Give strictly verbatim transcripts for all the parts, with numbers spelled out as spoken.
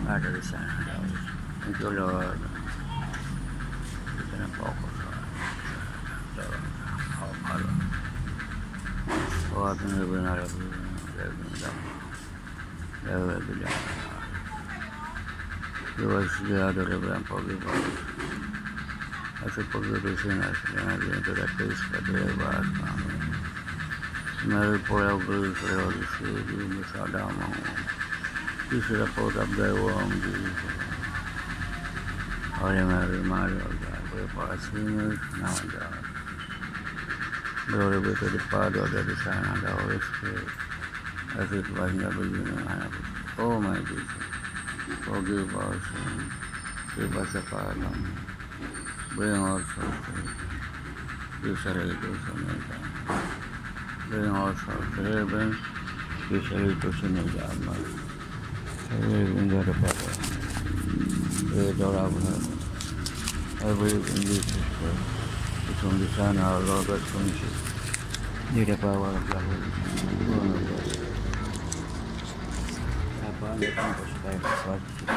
Ada di sana daw. Thank you Lord. Dito na po ako sa sa Alcala. So ating nabinara po yung lang. Dahil bilang iwas sigado rin ang pag-ibang. Kasi pag-irusin na sila natin ito na taste ka diba at namin. Meron po yung grace rin si Dino sa damang sila po tabdawang dito. Holy Mary, Mother of God, pray for us sinners now and at our death. Glory be to the Father, the Son, and the Holy Spirit, as it was in the beginning, and of oh my Jesus, forgive our sins, give us a pardon, bring our souls to usually to Sunday, bring our souls to heaven, usually to Sunday, in the Father, we adore our heaven. I believe in Jesus Christ, the Son, the Son, our Lord, God, Son, need the power of the Holy Spirit. Apa yang kamu sukai buat kita?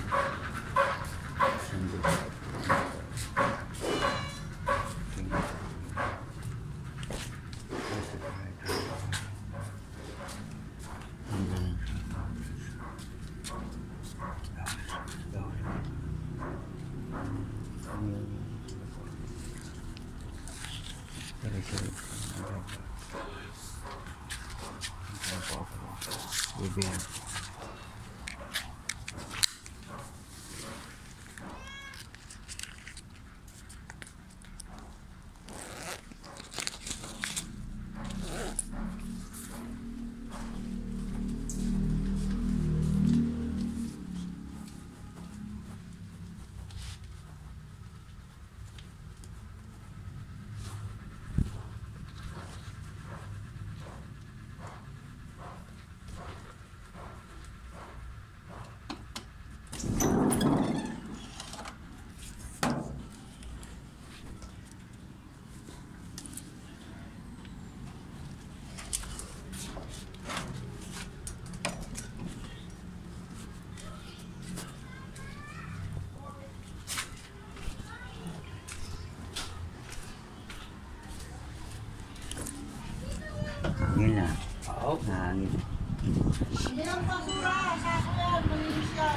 Yun na. Oo. Nangin. Hindi lang basura. Sako yan. Malinis yan.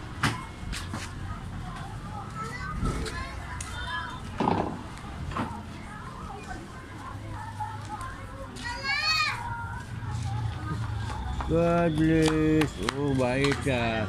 God bless. Oh, baik ka.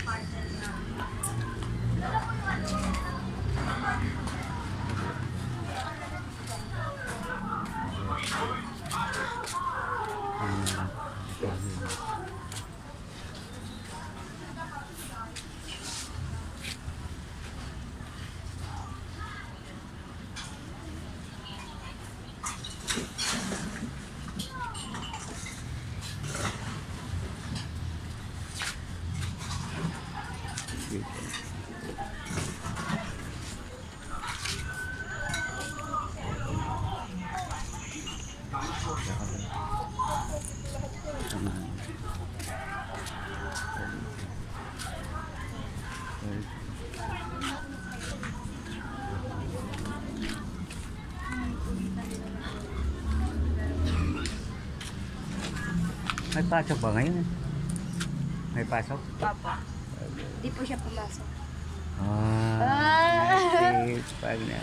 May pasok ba ngayon? May pasok? Papa. Di po siya pumasok. Ah, Ah. nice. Pag na.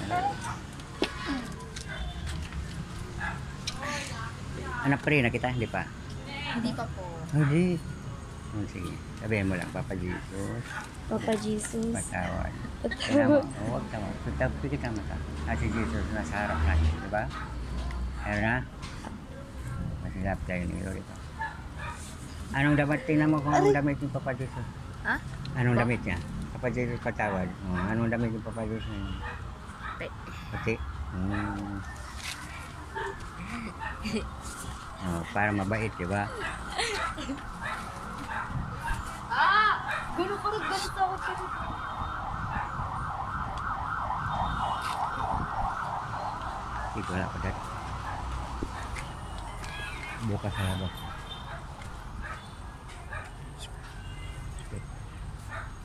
Anak pa rin na kita, hindi pa? Hindi pa po. Hindi. Oh, sige, sabihin mo lang, Papa Jesus. Papa Jesus. Patawad. Kaya mo, oh, huwag ka mo. Pwede ka mata. At si Jesus nasa harap natin, di ba? Ayun na. Masilap tayo ni Lord ito. Anong damit? Tingnan mo kung anong damit yung Papa Jesus. Ha? Anong damit niya? Papa Jesus patawad. Oh, anong damit yung Papa Jesus niya? Puti. Puti. Hmm. Oh, para mabait, di ba? Ah! Gulo ko rin. Gulo ko rin. Dito wala pa dati. Bukas sa labas.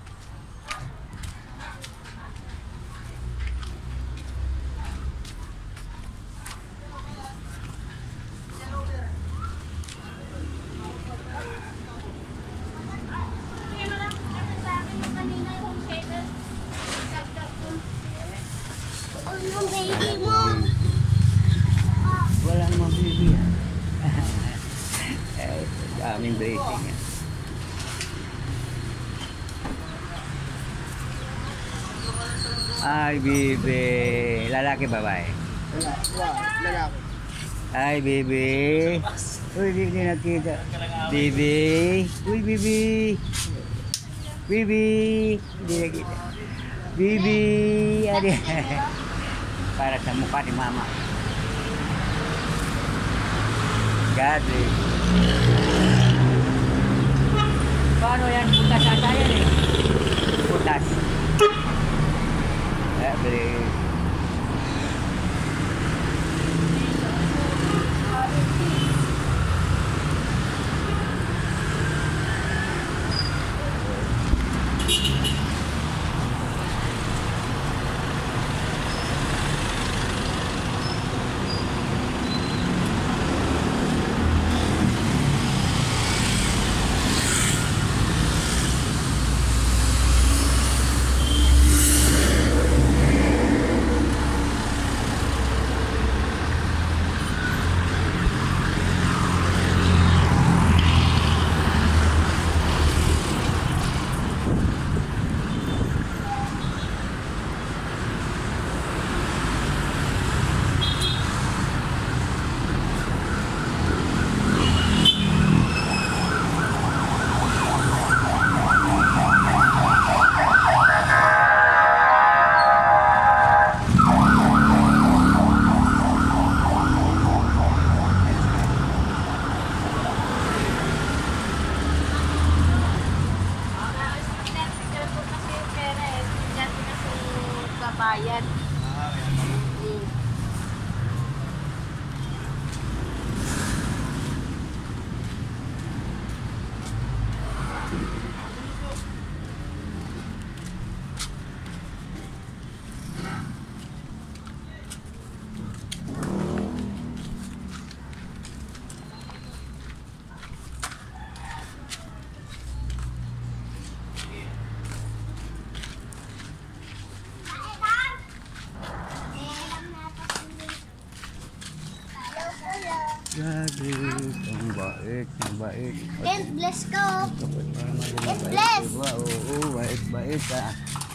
Ay, bibi. Lalaki, babae. Wala, wala, lalaki. Ay, bibi. Uy, di di nakita. Bibi. Uy, bibi. Bibi. Hindi nakita. Bibi. Adi. Para sa mukha ni mama. Gadri. Paano yan? Putas ata yan eh. Putas. Eh, beli. Bayad. Hmm. Gadri. Ang bait, ang bait. God bless ko. God bless. Oo, bait, bait ah.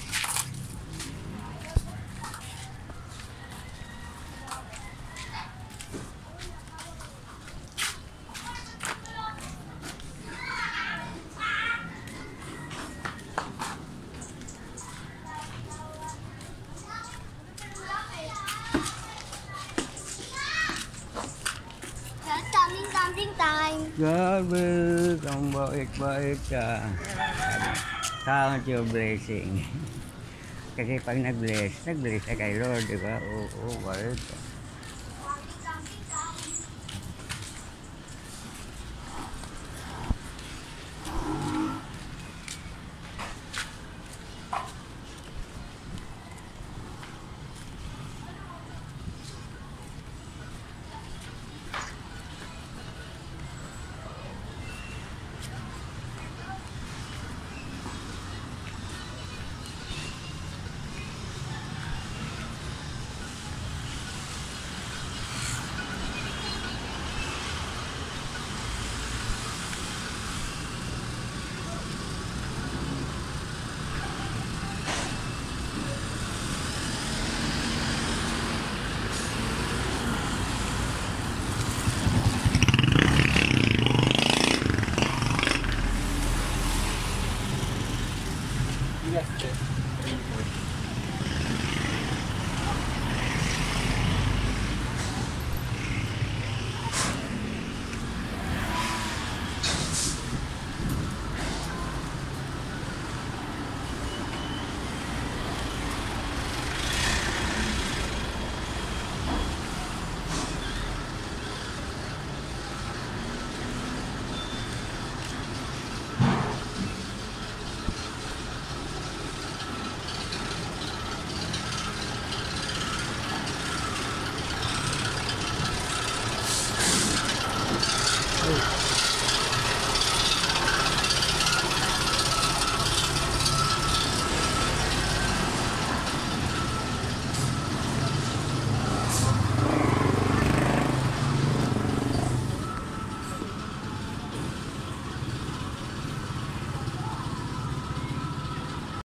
Coming, coming time. Gadri, ang bait, bait ka. Count your blessing. Kasi pag nag-bless, nag-bless ka kay Lord, di ba? Oo, oo, bait ka. Yes, sir.